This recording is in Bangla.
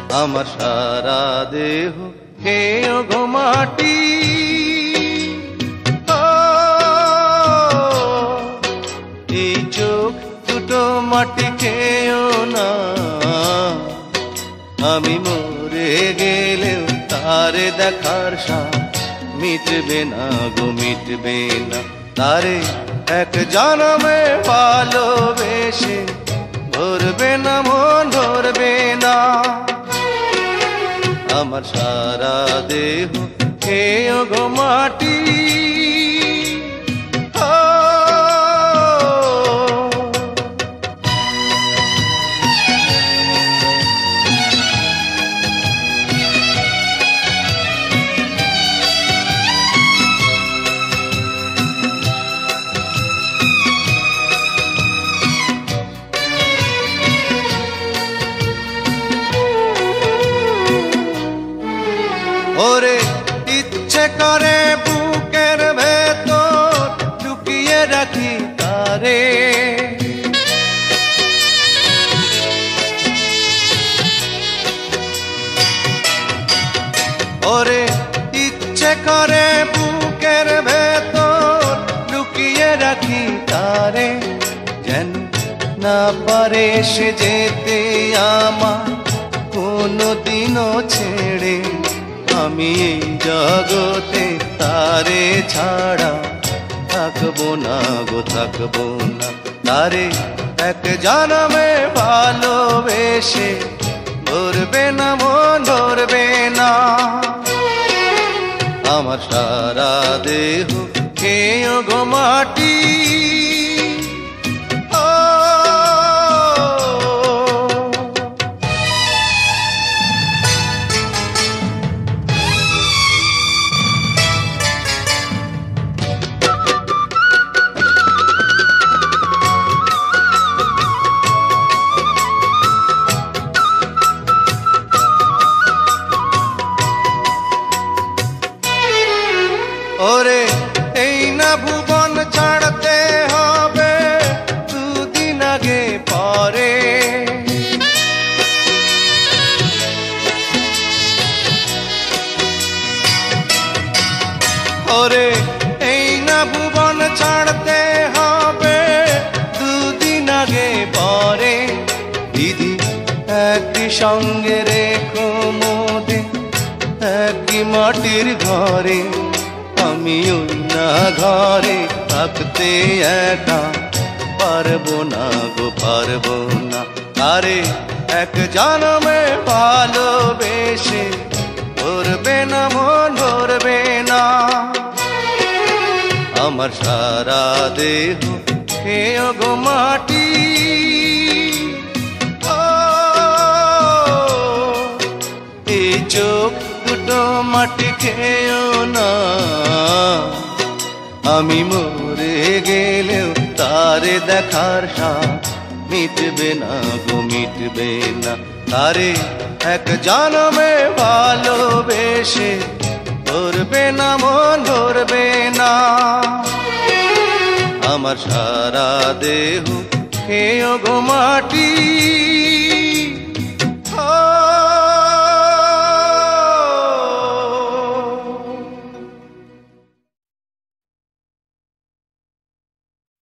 আমার সারা দেহ খেয়োগো মাটি। এই চোখ দুটো মাটি খেয়েও না, আমি মরে গেলেও তারে দেখার স্বাদ মিটবে না গো, মিটবে না। তারে এক জনমে ভালোবেসে ধরবে না মন, ধরবে না। আমার সারা দেহ খেয়োগো মাটি। ওরে ইচ্ছে করে বুকের ভেতর লুকিয়ে রাখি তারে, ওরে ইচ্ছে করে বুকের ভেতর লুকিয়ে রাখি তারে। যেন না পারে সে যেতে আমার কোনদিনও ছেড়ে, আমি এই জগতে তারে ছাড়া থাকবো না গো, থাকবো না। তারে এক জনমে ভালোবেসে ধরবে না মন, ধরবে না। আমার সারা দেহ খেয়োগো মাটি। ওরে এই না ভুবন ছাড়তে হবে দুদিন আগে পরে, ওরে এই না ভুবন ছাড়তে হবে দুদিন আগে পরে। দিদি একই সঙ্গে রেখো মোদে একই মাটির ঘরে, আমি ওই না ঘরে থাকতে একা পারবো না গো, পারবো না। তারে এক জনমে ভালোবেসে ধরবে না মন, ধরবে না। আমার সারা দেহ খেয়োগো মাটি। এই চোখ দুটো মাটি খেয়েও না, আমি মরে গেলেও তারে দেখার স্বাদ মিটবে না গো, মিটবে না। তারে এক জনমে ভালোবেসে ধরবে না মন, ধরবে না। আমার সারা দেহ খেয়োগো মাটি।